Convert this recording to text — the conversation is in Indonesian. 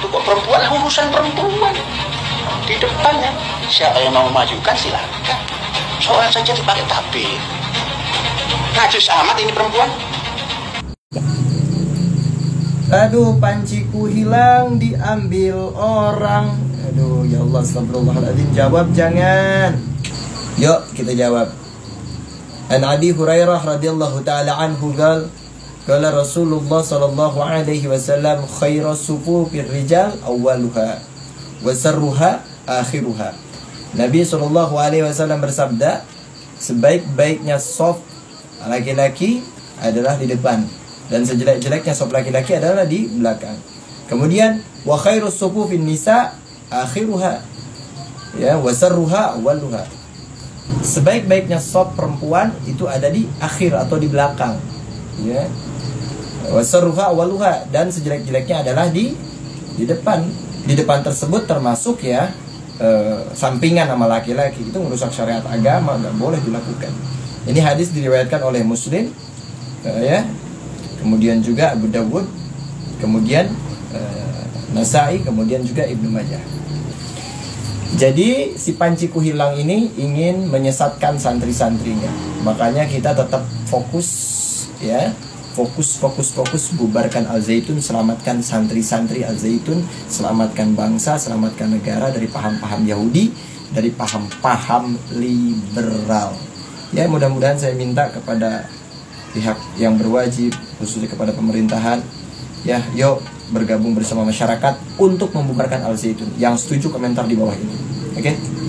Itu kok perempuan, urusan perempuan. Di depannya, siapa yang mau majukan silakan. Soal saja dipakai tabir. Najis amat ini perempuan. Aduh, panciku hilang diambil orang. Aduh, ya Allah, astagfirullahaladzim. Jawab jangan. Yuk kita jawab. An Abi Hurairah radhiyallahu ta'ala anhu qala Rasulullah sallallahu alaihi wasallam khairus sufufir rijal awwaluha wa sarruha akhiruha. Nabi sallallahu alaihi wasallam bersabda, sebaik-baiknya saf laki-laki adalah di depan dan sejelek-jeleknya saf laki-laki adalah di belakang. Kemudian wa khairus sufufin nisa akhiruha, ya, wa sarruha awwaluha. Sebaik-baiknya saf perempuan itu ada di akhir atau di belakang, ya. Wasarruha awaluha, dan sejelek-jeleknya adalah di depan. Di depan tersebut termasuk ya sampingan sama laki-laki. Itu merusak syariat agama, nggak boleh dilakukan. Ini hadis diriwayatkan oleh Muslim, ya. Kemudian juga Abu Dawud, kemudian Nasai, kemudian juga Ibnu Majah. Jadi si panciku hilang ini ingin menyesatkan santri-santrinya. Makanya kita tetap fokus, ya. Fokus bubarkan Al-Zaitun, selamatkan santri-santri Al-Zaitun, selamatkan bangsa, selamatkan negara dari paham-paham Yahudi, dari paham-paham liberal. Ya, mudah-mudahan saya minta kepada pihak yang berwajib, khususnya kepada pemerintahan, ya, yuk bergabung bersama masyarakat untuk membubarkan Al-Zaitun. Yang setuju komentar di bawah ini. Oke?